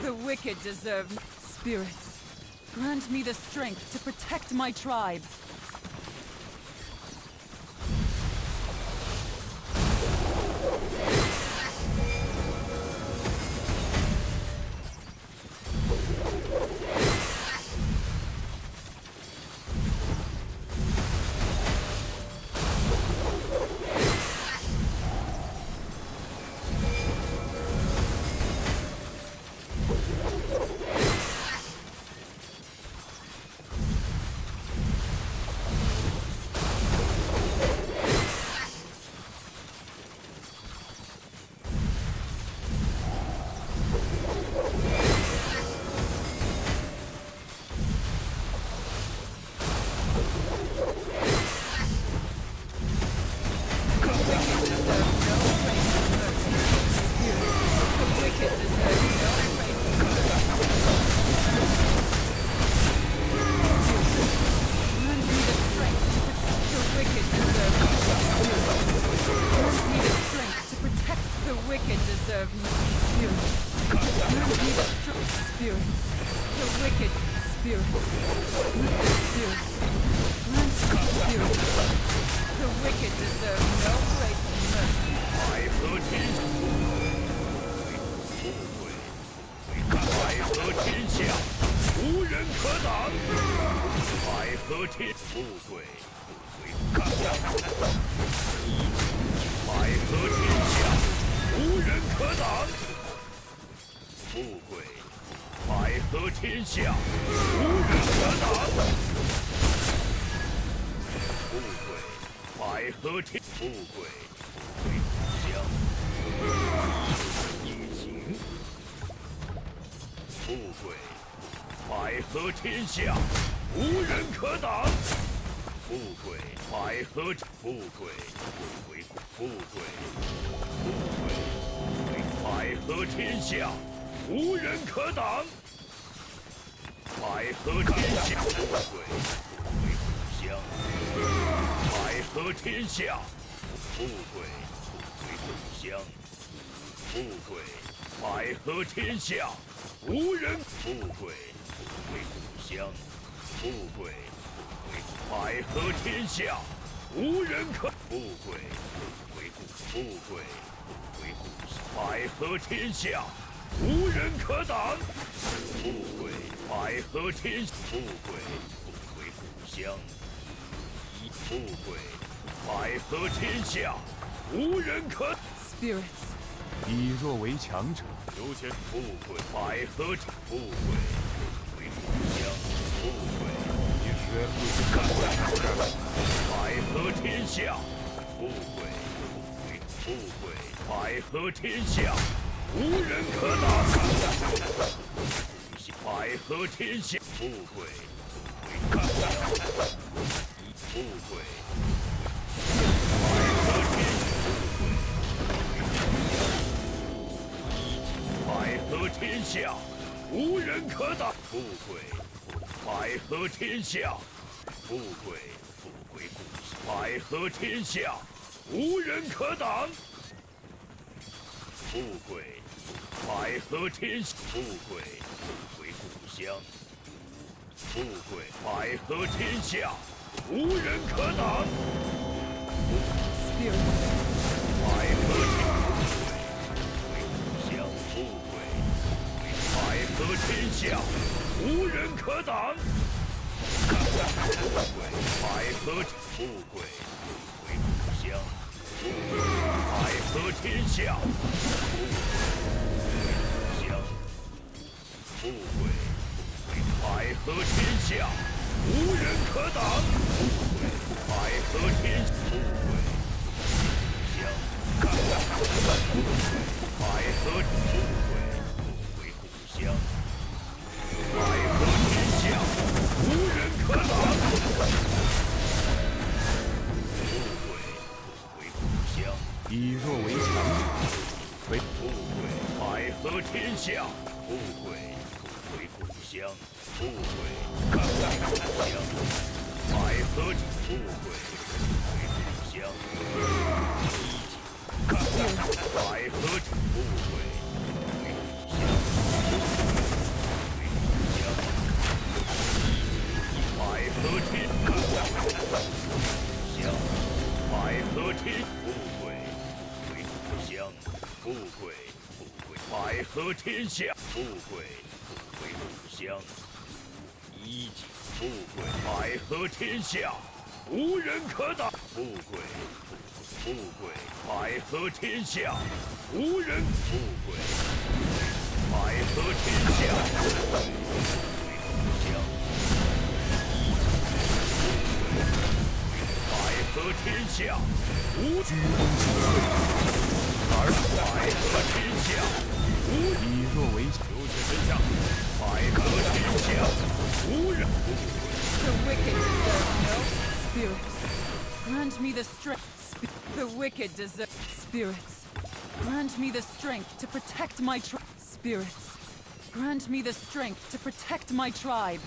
The wicked deserve spirits. Grant me the strength to protect my tribe. Spirits. 以弱为强者， 有钱富贵，百合富贵，为故乡，富贵， 你学会百合天下，富贵，为富贵，百合天下，无人可挡。百合天下，富贵，为故乡，富贵，百合天下。 百合天下，无人可挡。富贵，百合天下，富贵，富贵故乡。百合天下，无人可挡。富贵，百合天下，富贵，富贵故乡。富贵，百合天下，无人可挡。百合天。 百合天下，无人可挡。富贵，百合富贵，为故乡。百合天下，富贵，为故乡。富贵，百合天下，无人可挡。富贵，百合天，富贵，为故乡。百合富贵。 百合天下，无人可挡。富贵，为故乡。 以弱为强者，为富贵。百合天下，富贵，为故乡。富贵，为故乡。百合富贵，为故乡。百合富贵。 富贵。 富贵，富贵，百合天下，富贵，富贵故乡，一己富贵，百合天下，无人可挡。富贵，富贵，百合天下，无人富贵，百合天下，富贵故乡，百合天下，无居功尽瘁，而百合天下，无人。 以弱为强。 流血真相，百合天下，无人富贵。 The wicked deserve no spirits. Grant me the strength. The wicked deserve spirits. Grant me the strength to protect my spirits. Grant me the strength to protect my tribe.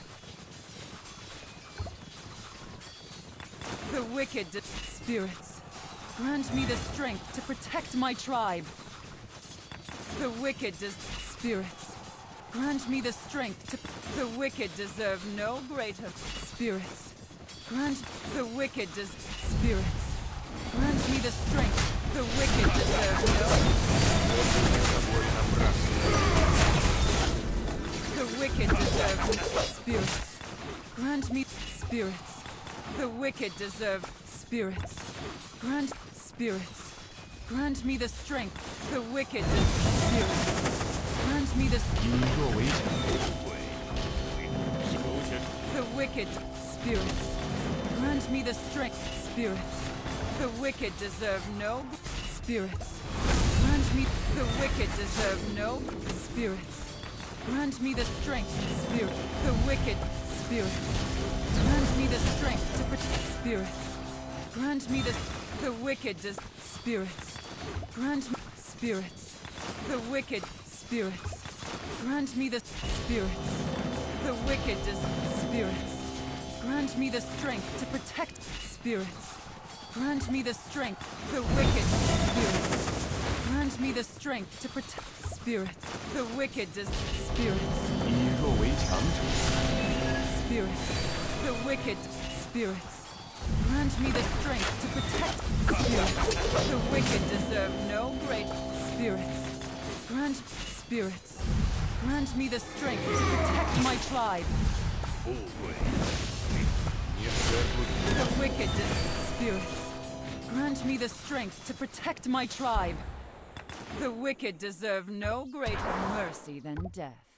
The wicked spirits. Grant me the strength to protect my tribe. The wicked spirits. Grant me the strength to... The wicked deserve no greater spirits. Grant the wicked spirits. Grant me the strength. The wicked deserve no... The wicked deserve no spirits. Grant me spirits. The wicked deserve spirits. Grant spirits. Grant me the strength. The wicked spirits. Grant me the... 以弱为强。 The wicked spirits. Grant me the strength, spirits. The wicked deserve no spirits. Grant me the wicked deserve no spirits. Grant me the strength, spirit. The wicked spirits. Grant me the strength to protect spirits. Grant me the wicked spirits. Grant me spirits. The wicked spirits. Grant me the spirits. The wicked spirits. Grant me the strength to protect spirits. Grant me the strength. The wicked spirits. Grant me the strength to protect spirits. The wicked spirits. 以弱为强者， Spirits. The wicked spirits. Grant me the strength to protect spirits. The wicked deserve no great spirits. Grant spirits. Grant me the strength to protect my tribe. 富贵，你绝不 The wicked spirits. Grant me the strength to protect my tribe. The wicked deserve no greater mercy than death.